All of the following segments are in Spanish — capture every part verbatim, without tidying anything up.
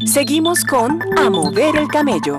Seguimos con A Mover el Camello.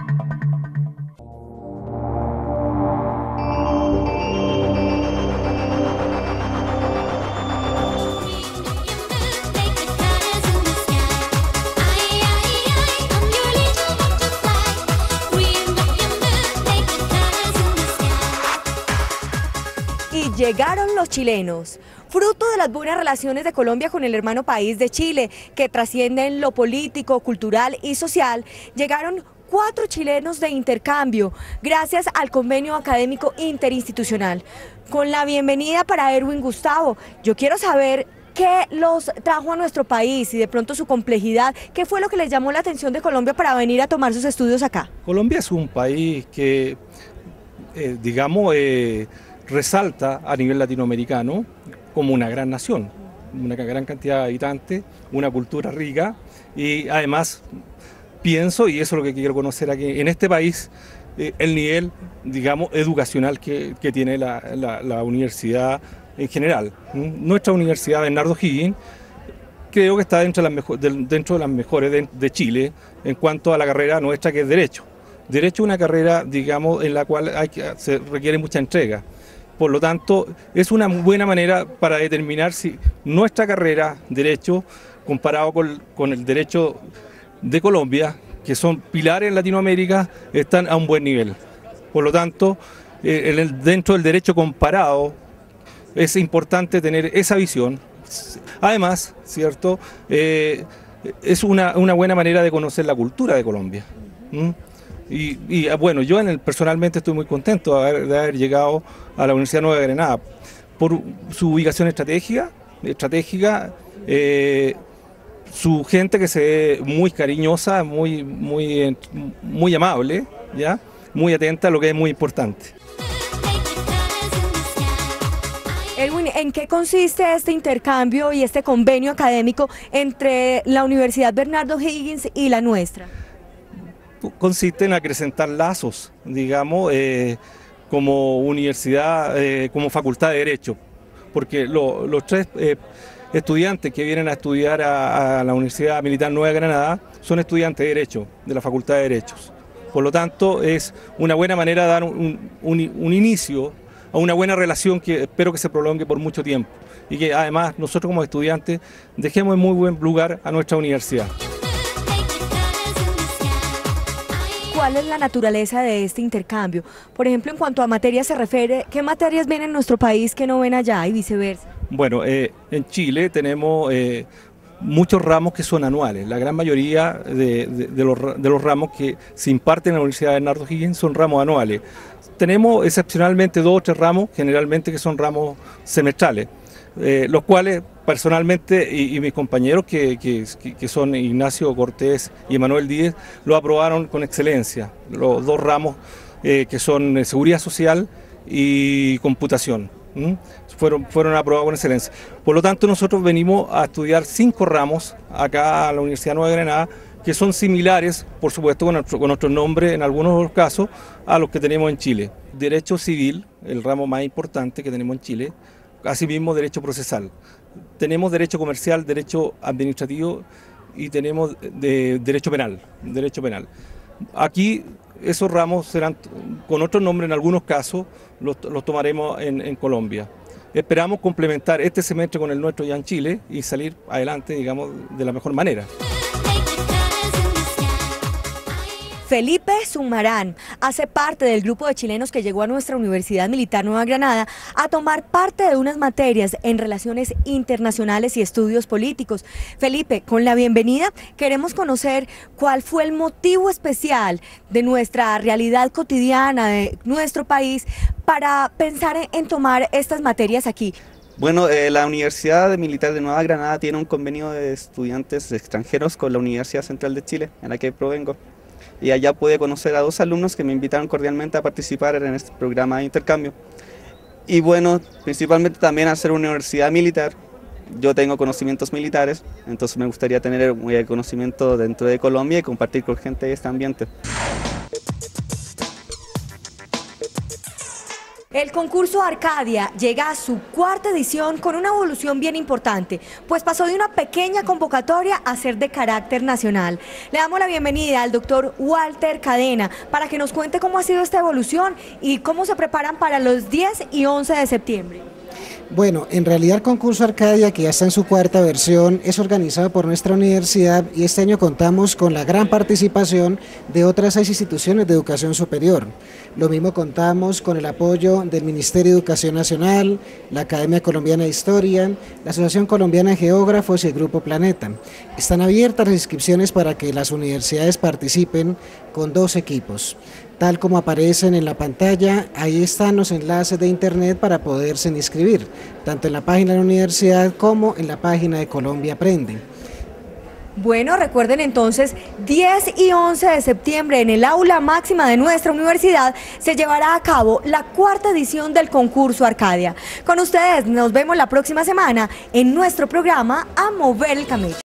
Y llegaron los chilenos, fruto de las buenas relaciones de Colombia con el hermano país de Chile, que trascienden lo político, cultural y social. Llegaron cuatro chilenos de intercambio, gracias al convenio académico interinstitucional. Con la bienvenida para Erwin Gustavo, yo quiero saber qué los trajo a nuestro país y de pronto su complejidad. ¿Qué fue lo que les llamó la atención de Colombia para venir a tomar sus estudios acá? Colombia es un país que, eh, digamos, eh, resalta a nivel latinoamericano como una gran nación, una gran cantidad de habitantes, una cultura rica y además pienso, y eso es lo que quiero conocer aquí, en este país eh, el nivel, digamos, educacional que, que tiene la, la, la universidad en general. Nuestra Universidad Bernardo Higgins creo que está dentro de las, mejor, de, dentro de las mejores de, de Chile en cuanto a la carrera nuestra, que es Derecho. Derecho es una carrera, digamos, en la cual hay que, se requiere mucha entrega. Por lo tanto, es una buena manera para determinar si nuestra carrera, Derecho, comparado con, con el Derecho de Colombia, que son pilares en Latinoamérica, están a un buen nivel. Por lo tanto, eh, en el, dentro del derecho comparado, es importante tener esa visión. Además, ¿cierto? Eh, es una, una buena manera de conocer la cultura de Colombia. ¿Mm? Y, y bueno, yo en el, personalmente estoy muy contento de haber, de haber llegado a la Universidad Nueva Granada por su ubicación estratégica, estratégica eh, su gente que se ve muy cariñosa, muy, muy, muy amable, ¿ya? Muy atenta a lo que es muy importante. Erwin, ¿en qué consiste este intercambio y este convenio académico entre la Universidad Bernardo Higgins y la nuestra? Consiste en acrecentar lazos, digamos, eh, como universidad, eh, como facultad de Derecho, porque lo, los tres eh, estudiantes que vienen a estudiar a, a la Universidad Militar Nueva Granada son estudiantes de Derecho, de la Facultad de Derechos. Por lo tanto, es una buena manera de dar un, un, un inicio a una buena relación que espero que se prolongue por mucho tiempo y que además nosotros como estudiantes dejemos en muy buen lugar a nuestra universidad. ¿Cuál es la naturaleza de este intercambio? Por ejemplo, en cuanto a materias se refiere, ¿qué materias ven en nuestro país que no ven allá y viceversa? Bueno, eh, en Chile tenemos eh, muchos ramos que son anuales. La gran mayoría de, de, de, los, de los ramos que se imparten en la Universidad de Bernardo Higgins son ramos anuales. Tenemos excepcionalmente dos o tres ramos, generalmente que son ramos semestrales, eh, los cuales personalmente y, y mis compañeros que, que, que son Ignacio Cortés y Emanuel Díez lo aprobaron con excelencia, los dos ramos eh, que son Seguridad Social y Computación. ¿Mm? Fueron, fueron aprobados con excelencia. Por lo tanto, nosotros venimos a estudiar cinco ramos acá a la Universidad Nueva Granada, que son similares, por supuesto, con nuestro, con nuestro nombre en algunos casos, a los que tenemos en Chile. Derecho Civil, el ramo más importante que tenemos en Chile, asimismo Derecho Procesal. Tenemos Derecho Comercial, Derecho Administrativo y tenemos de, Derecho Penal, Derecho Penal. Aquí esos ramos serán con otro nombre en algunos casos, los, los tomaremos en, en Colombia. Esperamos complementar este semestre con el nuestro ya en Chile y salir adelante, digamos, de la mejor manera. Felipe Sumarán hace parte del grupo de chilenos que llegó a nuestra Universidad Militar Nueva Granada a tomar parte de unas materias en relaciones internacionales y estudios políticos. Felipe, con la bienvenida queremos conocer cuál fue el motivo especial de nuestra realidad cotidiana, de nuestro país, para pensar en, en tomar estas materias aquí. Bueno, eh, la Universidad Militar de Nueva Granada tiene un convenio de estudiantes extranjeros con la Universidad Central de Chile, en la que provengo. Y allá pude conocer a dos alumnos que me invitaron cordialmente a participar en este programa de intercambio. Y bueno, principalmente también al ser una universidad militar, yo tengo conocimientos militares, entonces me gustaría tener el conocimiento dentro de Colombia y compartir con gente de este ambiente. El concurso Arcadia llega a su cuarta edición con una evolución bien importante, pues pasó de una pequeña convocatoria a ser de carácter nacional. Le damos la bienvenida al doctor Walter Cadena para que nos cuente cómo ha sido esta evolución y cómo se preparan para los diez y once de septiembre. Bueno, en realidad el concurso Arcadia, que ya está en su cuarta versión, es organizado por nuestra universidad y este año contamos con la gran participación de otras seis instituciones de educación superior. Lo mismo contamos con el apoyo del Ministerio de Educación Nacional, la Academia Colombiana de Historia, la Asociación Colombiana de Geógrafos y el Grupo Planeta. Están abiertas las inscripciones para que las universidades participen con dos equipos. Tal como aparecen en la pantalla, ahí están los enlaces de internet para poderse inscribir, tanto en la página de la universidad como en la página de Colombia Aprende. Bueno, recuerden entonces, diez y once de septiembre en el aula máxima de nuestra universidad se llevará a cabo la cuarta edición del concurso Arcadia. Con ustedes nos vemos la próxima semana en nuestro programa A Mover el Camello.